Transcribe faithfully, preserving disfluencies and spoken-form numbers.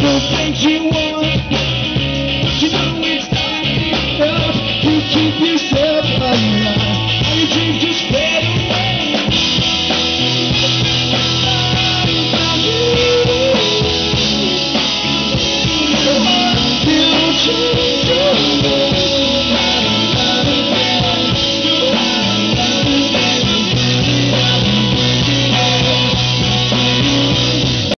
the things you want, but you know it's not enough to keep you safe.